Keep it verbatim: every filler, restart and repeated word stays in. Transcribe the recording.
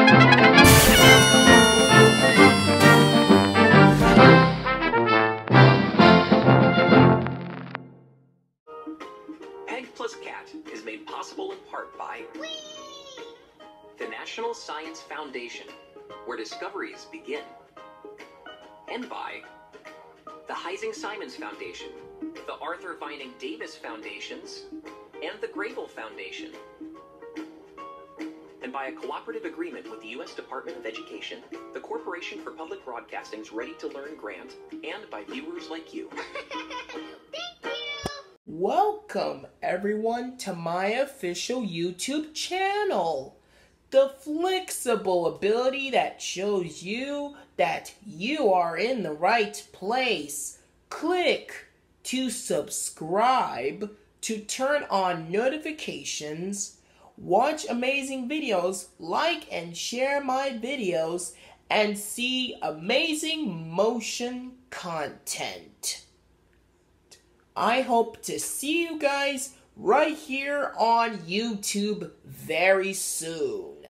Peg plus Cat is made possible in part by Whee! The National Science Foundation, where discoveries begin, and by the Heising-Simons Foundation, the Arthur Vining Davis Foundations, and the Grable Foundation, and by a cooperative agreement with the U S Department of Education, the Corporation for Public Broadcasting's Ready to Learn grant, and by viewers like you. Welcome, everyone, to my official YouTube channel. The flexible ability that shows you that you are in the right place. Click to subscribe, to turn on notifications, watch amazing videos, like and share my videos, and see amazing motion content. I hope to see you guys right here on YouTube very soon.